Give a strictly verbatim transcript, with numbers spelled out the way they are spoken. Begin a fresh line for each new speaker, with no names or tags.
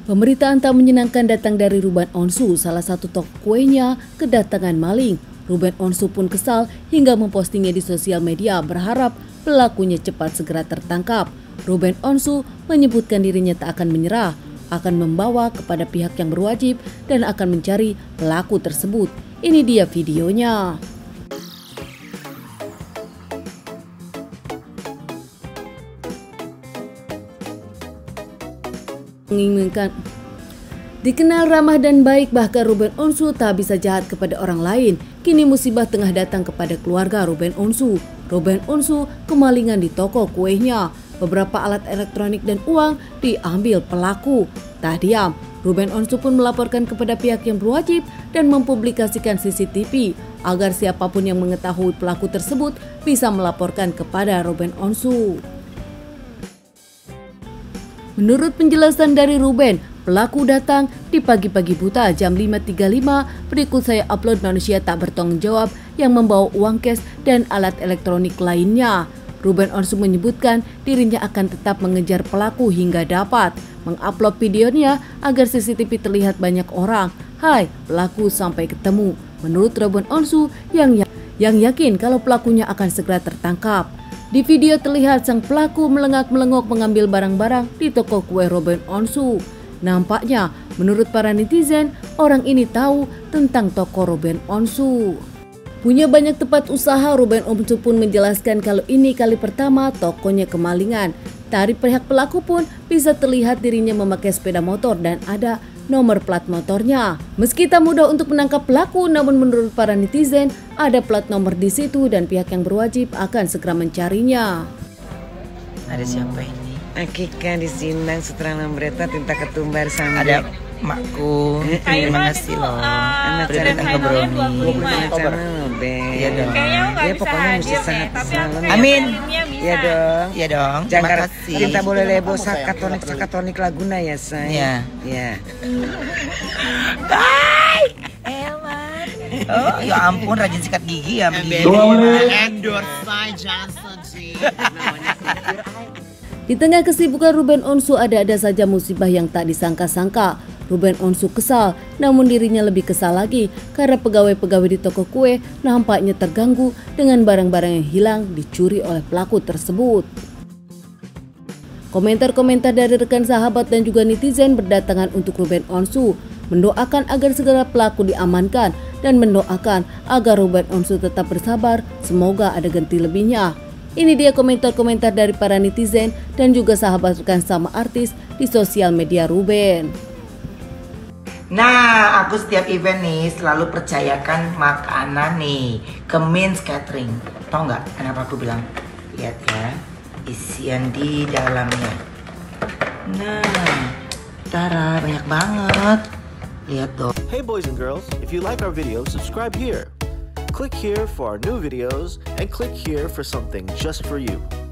Pemberitaan tak menyenangkan datang dari Ruben Onsu, salah satu toko kuenya kedatangan maling. Ruben Onsu pun kesal hingga mempostingnya di sosial media berharap pelakunya cepat segera tertangkap. Ruben Onsu menyebutkan dirinya tak akan menyerah, akan membawa kepada pihak yang berwajib dan akan mencari pelaku tersebut. Ini dia videonya. Menginginkan dikenal ramah dan baik, bahkan Ruben Onsu tak bisa jahat kepada orang lain. Kini musibah tengah datang kepada keluarga Ruben Onsu. Ruben Onsu kemalingan di toko kuenya. Beberapa alat elektronik dan uang diambil pelaku. Tak diam, Ruben Onsu pun melaporkan kepada pihak yang berwajib dan mempublikasikan C C T V agar siapapun yang mengetahui pelaku tersebut bisa melaporkan kepada Ruben Onsu. Menurut penjelasan dari Ruben, pelaku datang di pagi-pagi buta jam lima tiga puluh lima. Berikut saya upload manusia tak bertanggung jawab yang membawa uang cash dan alat elektronik lainnya. Ruben Onsu menyebutkan dirinya akan tetap mengejar pelaku hingga dapat. Mengupload videonya agar C C T V terlihat banyak orang. Hai, pelaku sampai ketemu. Menurut Ruben Onsu yang yang yakin kalau pelakunya akan segera tertangkap. Di video terlihat sang pelaku melengak-melengok mengambil barang-barang di toko kue Ruben Onsu. Nampaknya, menurut para netizen, orang ini tahu tentang toko Ruben Onsu. Punya banyak tempat usaha, Ruben Onsu pun menjelaskan kalau ini kali pertama tokonya kemalingan. Dari pihak pelaku pun bisa terlihat dirinya memakai sepeda motor dan ada nomor plat motornya. Meski tak mudah untuk menangkap pelaku, namun menurut para netizen ada plat nomor di situ dan pihak yang berwajib akan segera mencarinya.
Ada siapa ini?
Akika di Sindang Sutra Lambreta Tinta Ketumbar sama
ada makku. Terima kasih loh.
Anak
Udah datang ke Brownie.
Iya dong. Ya pokoknya mesti sangat selalu.
Amin.
Iya dong.
Iya dong.
Jangan
Terima kasih.
Cinta boleh lebo sakatonik sakatonik Laguna ya say.
Iya.
Iya.
Bye. Eman. Oh ya ampun, rajin sikat gigi ya.
Endorse by Johnson sih.
Di tengah kesibukan Ruben Onsu ada-ada saja musibah yang tak disangka-sangka. Ruben Onsu kesal, namun dirinya lebih kesal lagi karena pegawai-pegawai di toko kue nampaknya terganggu dengan barang-barang yang hilang dicuri oleh pelaku tersebut. Komentar-komentar dari rekan sahabat dan juga netizen berdatangan untuk Ruben Onsu, mendoakan agar segera pelaku diamankan dan mendoakan agar Ruben Onsu tetap bersabar, semoga ada ganti lebihnya. Ini dia komentar-komentar dari para netizen dan juga sahabat rekan sama artis di sosial media Ruben.
Nah, aku setiap event nih selalu percayakan makanan nih ke Means Catering. Tahu nggak kenapa aku bilang? Lihat ya, isian di dalamnya. Nah, tara banyak banget. Lihat dong.
Hey boys and girls, if you like our video, subscribe here. Click here for our new videos and click here for something just for you.